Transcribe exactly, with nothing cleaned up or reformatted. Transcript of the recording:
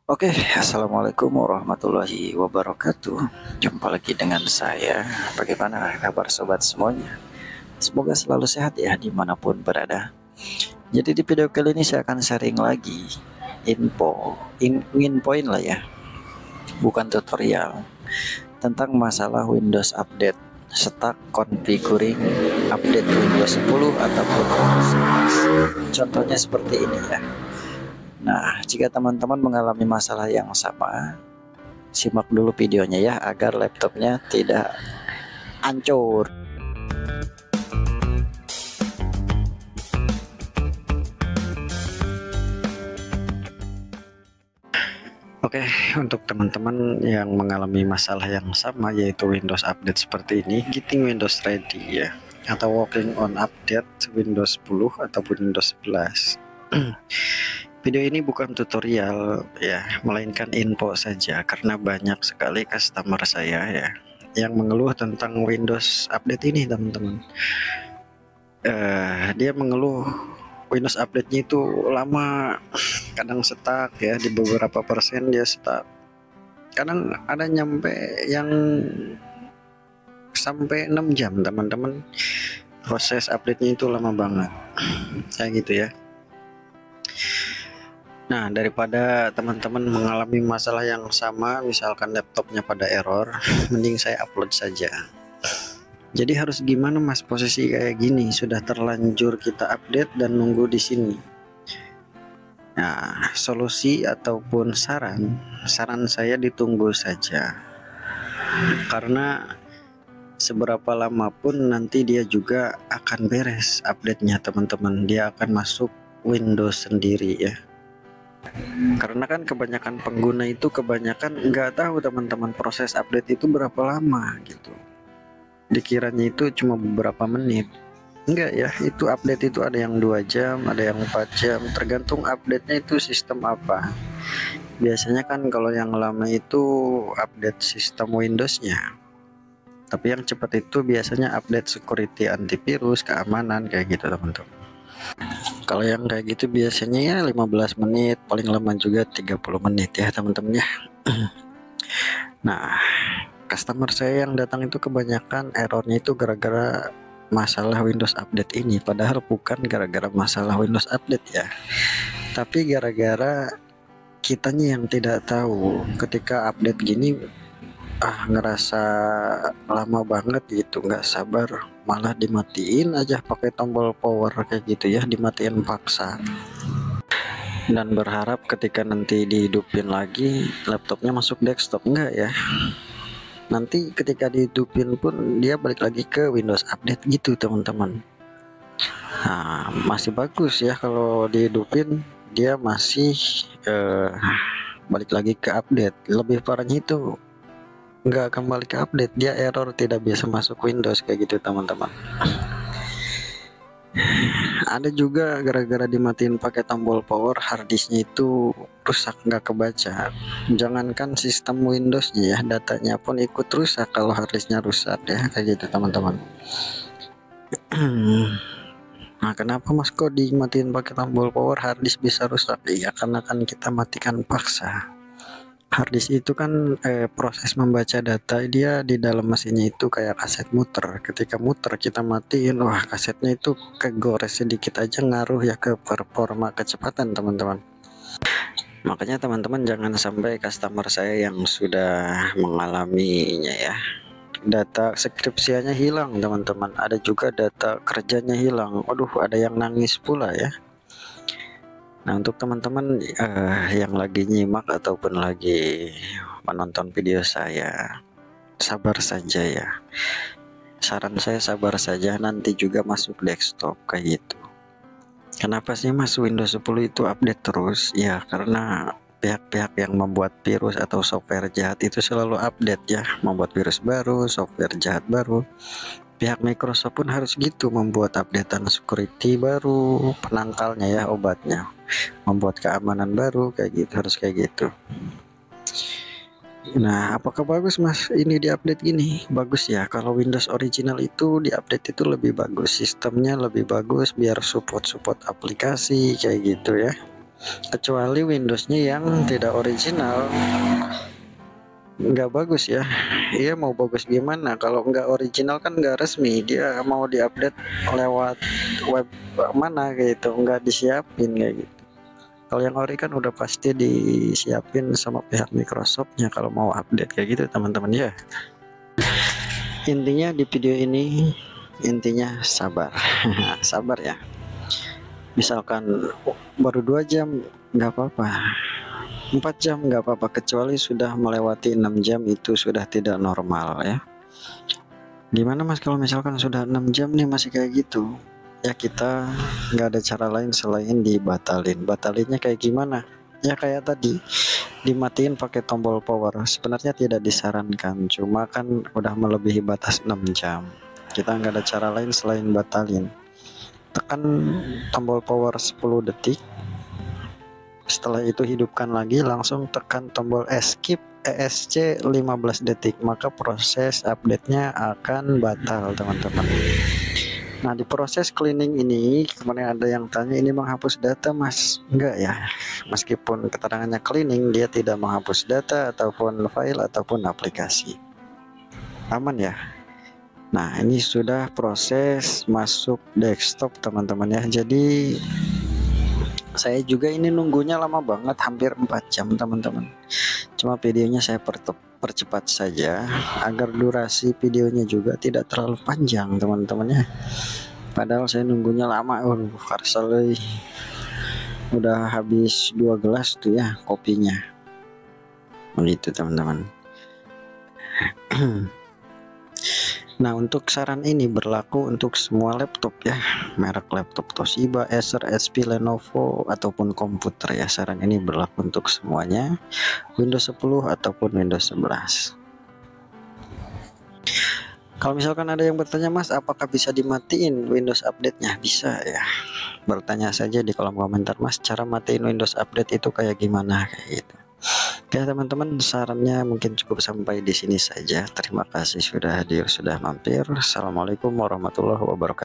Oke, assalamualaikum warahmatullahi wabarakatuh. Jumpa lagi dengan saya. Bagaimana kabar sobat semuanya? Semoga selalu sehat ya dimanapun berada. Jadi di video kali ini saya akan sharing lagi info, in, poin lah ya, bukan tutorial tentang masalah Windows Update, stuck configuring update Windows sepuluh ataupun Windows sebelas. Contohnya seperti ini ya. Nah, jika teman-teman mengalami masalah yang sama, simak dulu videonya ya agar laptopnya tidak hancur. Oke, untuk teman-teman yang mengalami masalah yang sama yaitu Windows Update seperti ini, Getting Windows Ready ya, atau Working on Update Windows sepuluh ataupun Windows sebelas. Video ini bukan tutorial ya, melainkan info saja karena banyak sekali customer saya ya yang mengeluh tentang Windows Update ini teman-teman. Uh, dia mengeluh Windows update-nya itu lama, kadang stuck ya, di beberapa persen dia stuck. Kadang ada nyampe yang sampai enam jam teman-teman. Proses update-nya itu lama banget. Kayak gitu ya. Nah, daripada teman-teman mengalami masalah yang sama, misalkan laptopnya pada error, mending saya upload saja. Jadi harus gimana mas posisi kayak gini, sudah terlanjur kita update dan nunggu di sini. Nah, solusi ataupun saran, saran saya ditunggu saja. Karena seberapa lama pun nanti dia juga akan beres update-nya teman-teman. Dia akan masuk Windows sendiri ya. Karena kan kebanyakan pengguna itu kebanyakan nggak tahu teman-teman proses update itu berapa lama gitu. Dikiranya itu cuma beberapa menit. Enggak ya, itu update itu ada yang dua jam, ada yang empat jam, tergantung update-nya itu sistem apa. Biasanya kan kalau yang lama itu update sistem Windows-nya. Tapi yang cepat itu biasanya update security antivirus, keamanan kayak gitu teman-teman. Kalau yang kayak gitu biasanya ya lima belas menit, paling lama juga tiga puluh menit ya teman-teman ya. Nah, customer saya yang datang itu kebanyakan errornya itu gara-gara masalah Windows Update ini, padahal bukan gara-gara masalah Windows Update ya, tapi gara-gara kitanya yang tidak tahu ketika update gini ah ngerasa lama banget gitu, nggak sabar, malah dimatiin aja pakai tombol power kayak gitu ya, dimatiin paksa dan berharap ketika nanti dihidupin lagi laptopnya masuk desktop. Enggak ya, nanti ketika dihidupin pun dia balik lagi ke Windows Update gitu teman-teman. Nah, masih bagus ya kalau dihidupin dia masih eh, balik lagi ke update. Lebih parahnya itu nggak kembali ke update, dia error tidak bisa masuk Windows kayak gitu teman-teman. Ada juga gara-gara dimatiin pakai tombol power, harddisknya itu rusak, nggak kebaca. Jangankan sistem Windowsnya ya, datanya pun ikut rusak kalau harddisknya rusak ya, kayak gitu teman-teman. Nah, kenapa mas kok dimatiin pakai tombol power harddisk bisa rusak? Iya, karena kan kita matikan paksa. Harddisk itu kan eh, proses membaca data dia di dalam mesinnya itu kayak kaset muter. Ketika muter kita matiin, wah kasetnya itu kegores sedikit aja ngaruh ya ke performa kecepatan teman-teman. Makanya teman-teman jangan sampai customer saya yang sudah mengalaminya ya, data skripsianya hilang teman-teman, ada juga data kerjanya hilang. Waduh, ada yang nangis pula ya. Nah, untuk teman-teman uh, yang lagi nyimak ataupun lagi menonton video saya, sabar saja ya. Saran saya sabar saja, nanti juga masuk desktop kayak gitu. Kenapa sih mas Windows sepuluh itu update terus? Ya karena pihak-pihak yang membuat virus atau software jahat itu selalu update ya, membuat virus baru, software jahat baru. Pihak Microsoft pun harus gitu, membuat updatean security baru, penangkalnya ya, obatnya, membuat keamanan baru kayak gitu, harus kayak gitu. Nah, apakah bagus mas ini diupdate gini? Bagus ya, kalau Windows original itu diupdate itu lebih bagus, sistemnya lebih bagus biar support-support aplikasi kayak gitu ya. kecuali Windowsnya yang tidak original, nggak bagus ya. Iya, mau bagus gimana kalau nggak original, kan nggak resmi, dia mau diupdate lewat web mana gitu, nggak disiapin kayak gitu. Kalau yang ori kan udah pasti disiapin sama pihak Microsoftnya kalau mau update kayak gitu teman-teman ya. Intinya di video ini, intinya sabar. Sabar ya. Misalkan oh, baru dua jam nggak apa-apa, empat jam nggak apa-apa, kecuali sudah melewati enam jam itu sudah tidak normal ya. Gimana mas kalau misalkan sudah enam jam nih masih kayak gitu? Ya kita nggak ada cara lain selain dibatalin. Batalinnya kayak gimana? Ya kayak tadi, dimatiin pakai tombol power. Sebenarnya tidak disarankan, cuma kan udah melebihi batas enam jam. Kita nggak ada cara lain selain batalin. Tekan tombol power sepuluh detik. Setelah itu hidupkan lagi, langsung tekan tombol escape E S C lima belas detik, maka proses update-nya akan batal teman-teman. Nah, di proses cleaning ini kemarin ada yang tanya, ini menghapus data mas? Enggak ya, meskipun keterangannya cleaning, dia tidak menghapus data ataupun file ataupun aplikasi. Aman ya. Nah, ini sudah proses masuk desktop teman-teman ya. Jadi saya juga ini nunggunya lama banget, hampir empat jam teman-teman. Cuma videonya saya percepat saja agar durasi videonya juga tidak terlalu panjang teman-teman ya. Padahal saya nunggunya lama. Oh, karsel udah habis dua gelas tuh ya kopinya. Begitu teman-teman. Nah, untuk saran ini berlaku untuk semua laptop ya, merek laptop Toshiba, Acer, H P, Lenovo ataupun komputer ya. Saran ini berlaku untuk semuanya, Windows sepuluh ataupun Windows sebelas. Kalau misalkan ada yang bertanya, mas apakah bisa dimatiin Windows update-nya? Bisa ya, bertanya saja di kolom komentar, mas cara matiin Windows update itu kayak gimana, kayak gitu. Oke teman-teman, sarannya mungkin cukup sampai di sini saja. Terima kasih sudah hadir, sudah mampir. Assalamualaikum warahmatullahi wabarakatuh.